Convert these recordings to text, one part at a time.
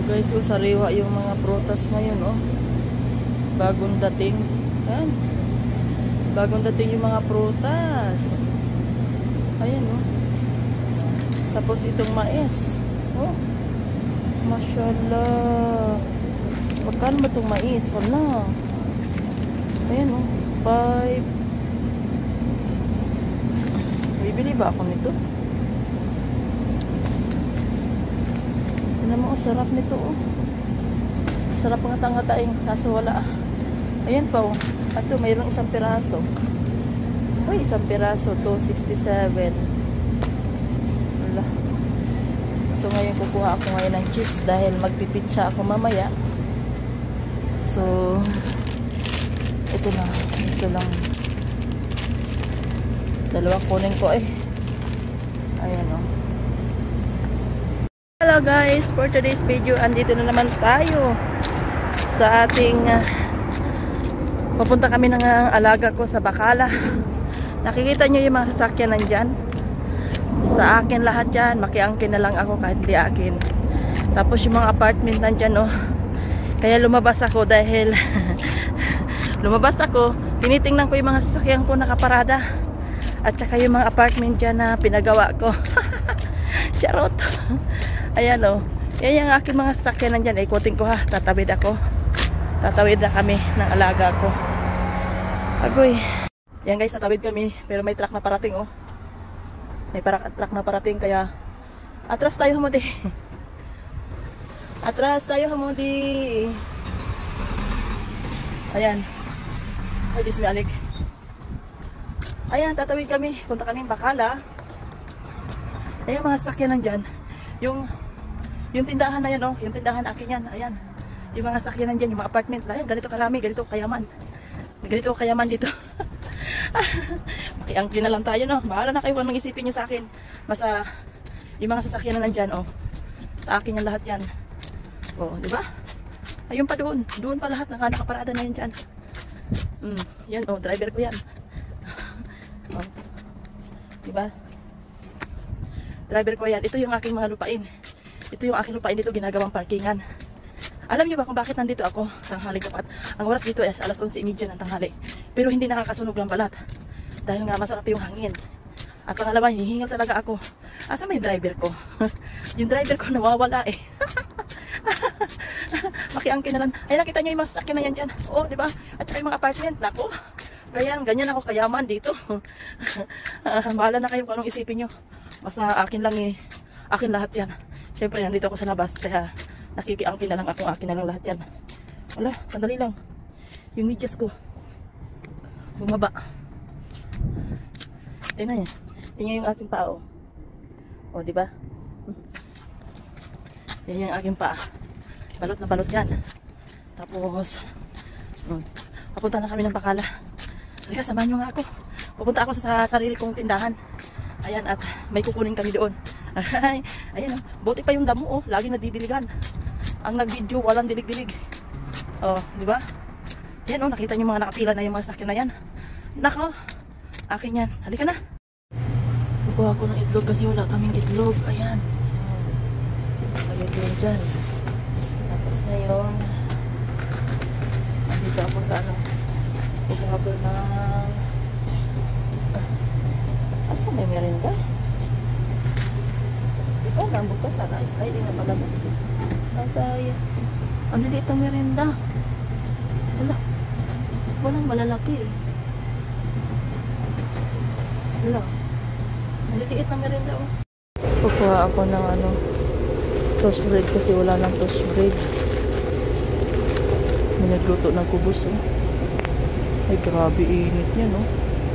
Guys, oh, sariwa yung mga prutas ngayon, oh. Bagong dating. Ayan. Bagong dating yung mga prutas. Ayan, oh. Tapos itong mais. Oh. Mashallah. Magkano ba itong mais? Wala. Ayan, oh. 5. Bibili ba ako nito? Tignan mo, oh, sarap nito, oh. Sarap ng tanga-taing, kaso wala. Ayan pa, oh. Ato, mayroong isang piraso. Uy, isang piraso, 267. Wala. So, ngayon kukuha ako ngayon ng cheese dahil magpipitsa ako mamaya. So, ito na. Ito lang. Dalawang kunin ko, eh. Ayan, oh. Hello guys, for today's video, andito na naman tayo sa ating papunta kami ng alaga ko sa Bacala. Nakikita nyo yung mga sasakyan nandyan. Sa akin lahat yan, makiangkin na lang ako kahit di akin. Tapos yung mga apartment nandyan, oh. Kaya lumabas ako dahil lumabas ako, tinitingnan ko yung mga sasakyan ko nakaparada. At saka yung mga apartment dyan na pinagawa ko. Charot. Ayan, oh. Yan yung aking mga sasakyan nandyan. Ikutin ko, ha. Tatawid ako. Tatawid na kami ng alaga ko. Agoy. Yan guys, tatawid kami. Pero may truck na parating, oh. May truck na parating. Kaya atras tayo, hamudi. Atras tayo, hamudi. Ayan. Ay, Diyos me alik. Ayan, tatawid kami. Punta kami Bacala. Ayan, mga sasakyan nandyan. Yung tindahan na yan, oh. Yung tindahan akin yan. Ayan. Yung mga sasakyan nandyan, yung mga apartment. Ayan, ganito karami, ganito kayaman. Ganito kayaman dito. Makiangkin na lang tayo, no. Bahala na kayo kung mag-isipin nyo sa akin. Basta, yung mga sasakyan na nandyan, oh. Sa akin yan lahat yan. Oh, di ba? Ayun pa doon. Doon pa lahat nakaparada na yan dyan. Yan, oh. Driver ko yan. Oh. Di ba? Driver ko yan. Ito yung aking mga lupain. Ito yung aking lupain dito, ginagawang parkingan. Alam niyo ba kung bakit nandito ako? Tanghali dapat. Ang oras dito ay alas 11:30 ng tanghali. Pero hindi nakakasunog ng balat. Dahil nga masarap yung hangin. At pangalawa, hihingal talaga ako. Asa may driver ko? Yung driver ko nawawala, eh. Makiangkin na lang. Ay, nakita niyo yung mga sasakyan na yan dyan. Oh, di ba? At saka yung mga apartment. Nako. Ganyan ako kayaman dito. Bahala na kayo kung anong isipin nyo. Basta akin lang, eh. Akin lahat yan. Siyempre, nandito ako sa labas. Kaya nakikiangkin na lang ako. Akin na lang lahat yan. Wala, sandali lang. Yung medyas ko bumaba. Tingnan niya. Tingnan yung aking paa, oh. Oh, di ba? Yan yung aking paa. Balot na balot yan. Tapos, papunta na kami ng Bacala. Halika, samahan nyo nga ako. Pupunta ako sa sarili kong tindahan. Ayan, at may kukunin kami doon. Ayan, oh. Buti pa yung damo, oh. Lagi nadidiligan. Ang nag-video, walang dilig-dilig. Oh, di ba? Yan, oh. Nakita niyo mga nakapila na yung mga sasakyan na yan. Nako, akin yan. Halika na. Kukuha ko ng itlog kasi wala kaming itlog. Ayan. Lagay ko yun dyan. Tapos ngayon, nandito ako sa ano. Kukuha ko ng... Asa may merinda? Ito lang bukas. Sana sliding na pala mo. Patay. Ang dito merinda. Wala. Walang malalaki, eh. Wala. Maliliit na merinda, oh. Kukuha ako ng ano, toast bread kasi wala ng toast bread. May nagluto ng kubos, oh. Ay, grabe init niya, no?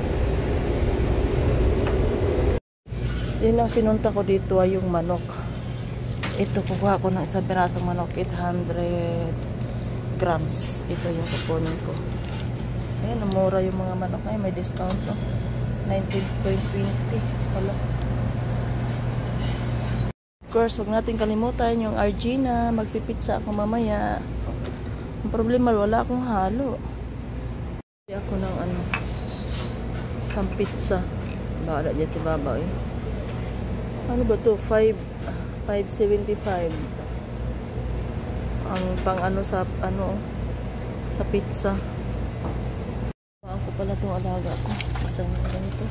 Yun ang pinunta ko dito ay yung manok. Ito, kukuha ko ng isang pirasong manok, 800 grams. Ito yung kukunin ko. Ayan, mura yung mga manok. Ay, may discount, no? 19.20. Wala. Of course, huwag natin kalimutan yung Argina. Magpipitsa ako mamaya. Ang problema, wala akong halo. Hindi ako ng ano, pang pizza. Bahala niya si Baba, eh. Ano ba to? 5.75. Ang pang ano sa sa pizza. Ako pala itong alaga ko. Isang ganito.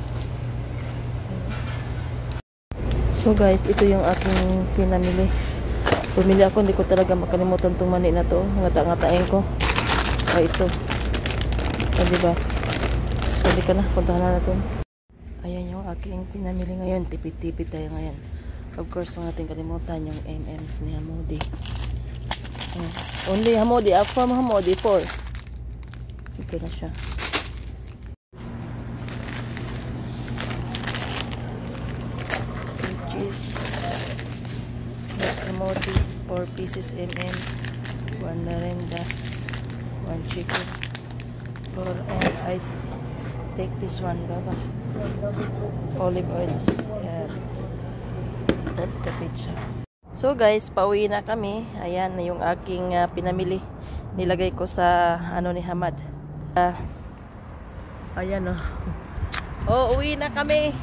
So guys, ito yung aking pinamili. Bumili ako, hindi ko talaga makalimutan itong mani na to. Ngata-ngatain ko. Ito. Diba? Pwede ka na, puntahan na natin. Ayan yung aking pinamili ngayon. Tipid-tipid tayo ngayon. Of course, mga ating kalimutan yung M&M's ni Hamodi. Only Hamodi. From Hamodi 4. Ito na siya. Which is Hamodi 4 pieces M&M, 1 merenda, 1 chicken. And I take this one, baba. Olive oils. That's the pizza. So guys, pauwi na kami. Ayan na yung aking pinamili. Nilagay ko sa ano ni Hamad. Ayan oh. Uwi na kami.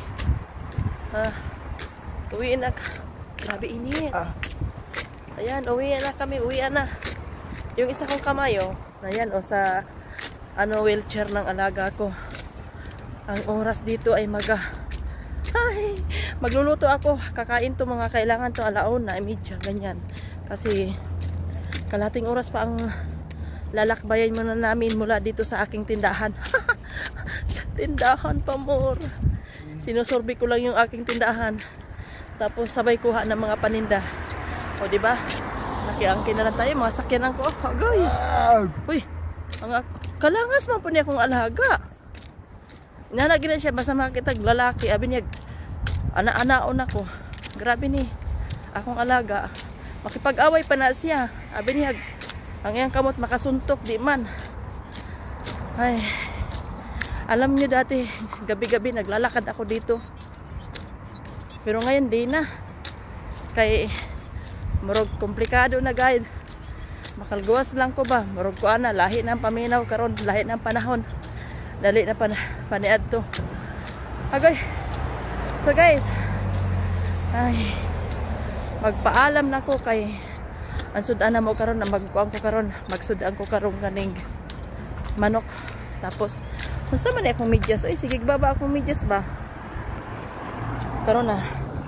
Uwi na. Grabe init. Ayan, uwi na kami. Uwi na. Yung isa kong kamay ayan sa wheelchair ng alaga ko. Ang oras dito ay magluluto ako. Kakain to mga kailangan to alaon na media, ganyan. Kasi kalating oras pa ang lalakbayan muna namin mula dito sa aking tindahan. Sa tindahan pa more. Sinusurvey ko lang yung aking tindahan. Tapos sabay kuha ng mga paninda. O diba? Nakiangkin na lang tayo mga sakyanan ko. Agay. Uy. Mga kalangas man po niya akong alaga. Nanagin na siya basta makita lalaki. Abi niya, ana-anaon ako. Grabe ni. Akong alaga. Makipag-away pa na siya. Abi niya, ang iyang kamot makasuntok. Di man. Ay. Alam niyo dati, gabi-gabi naglalakad ako dito. Pero ngayon di na. Kay, murag komplikado na guide. Makalguwas lang ko ba? Murag ko ana, lahi ng paminaw karon, lahi ng panahon. Dali na paniad to. Agay. So guys, ay magpaalam na ko kay ang sudan na mo karon na magkuan ko karon, magsudan ko karon kaning manok. Tapos unsa man akong medyas? Ay sige baba akong medyas ba? Karon na.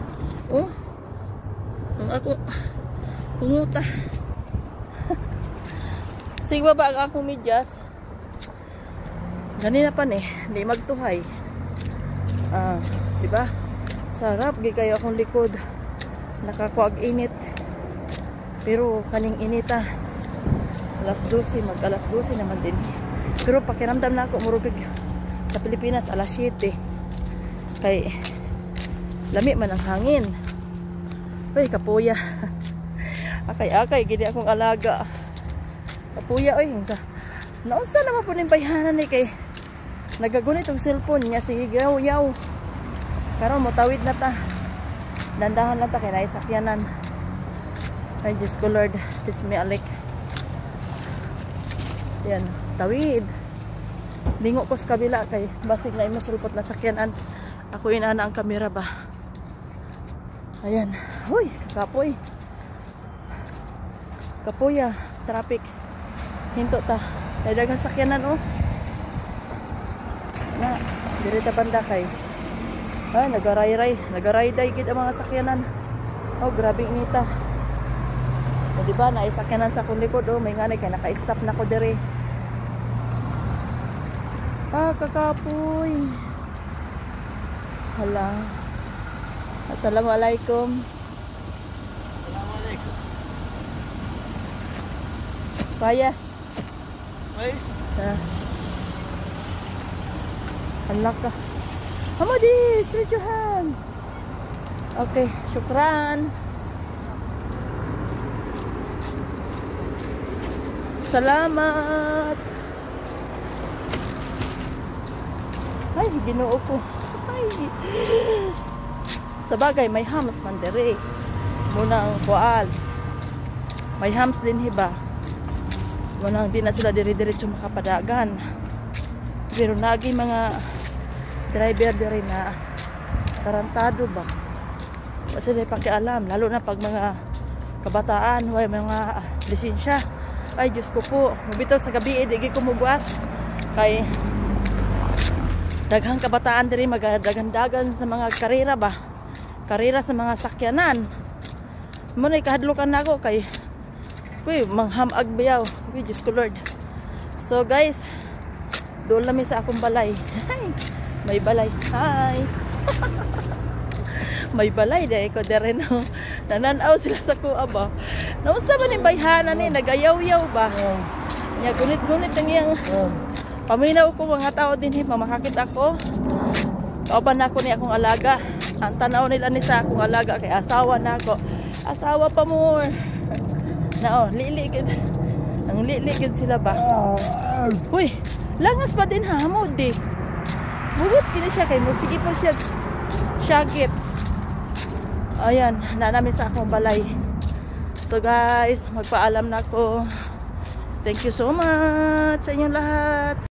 Ang ako punguta. Sige baba ang akong medyas. Ganina pa hindi magtuhay. Diba? Sarap gi kayo akong likod. Nakakuag init. Pero kaning inita. Alas 12, mag-alas 12 naman din. Pero pakiramdam na ako murugig sa Pilipinas alas 7. Kay lami man ang hangin. Uy, kapuya. Akay-akay gini akong alaga. Kapuya oy, naunsa naman po ning bayhanan ni kay nagagunit og cellphone niya si yaw. Karon motawid na ta. Dandahan lang ta kay naisakyanan. Ay Diyos ko Lord, this me alik. Yan, tawid. Lingo ko sa kabila kay basig na imasulpot na sakyanan. Ako inana ang kamera ba. Ayan. Uy, kapoy. Kapoya, traffic. Hinto ta. Kay daghang sakyanan Na, diri ta banda kay. Nagaray-day gid ang mga sakyanan. Grabe inita. O diba, naisakyanan sa akong likod may ngani kay naka-stop na ko diri. Kakapoy. Hala. Assalamualaikum. Assalamualaikum. Payas. Ay. Anak ka. Hamadi, stretch your hand. Okay, syukran. Salamat. Ay, Ginoo ko. Ay. Sa bagay, may hams man dere. Muna ang kual. May hams din hiba. Muna di na sila diri-diretso makapadagan. Pero nagi mga driver diri na tarantado ba? Kasi di pakialam, lalo na pag mga kabataan, way mga lisensya. Ay Diyos ko po, mabitaw sa gabi di ko mubuas kay daghang kabataan diri magdagandagan sa mga karera ba, karera sa mga sakyanan. Muna ikahadlokan na ako kay manghamag bayaw. Uy Diyos ko Lord. So guys, doon lang sa akong balay. May balay. Hi. May balay dahil ko dere no. Nananaw sila sa kuha ba. Nausa ba ni bayhanan ni nagayaw-yaw ba? Nya gunit-gunit ang iyang paminaw ko mga tao din mamakakit ako. Kauban ako ni akong alaga. Ang tanaw nila ni sa akong alaga kay asawa na ako. Asawa pa more. Na liligid. Ang liligid sila ba? Uy, langas pa din hamod di. Bugot kini siya kay musiki po siya syagit. Ayan, nanami sa akong balay. So guys, magpaalam na ako. Thank you so much sa inyong lahat.